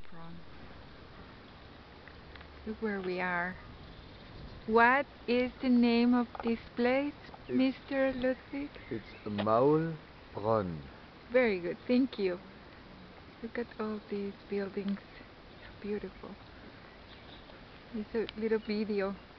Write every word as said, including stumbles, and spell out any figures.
Maulbronn. Look where we are. What is the name of this place, It's, mister Ludwig? it's Maulbronn. Very good, thank you. Look at all these buildings. So beautiful. It's a little video.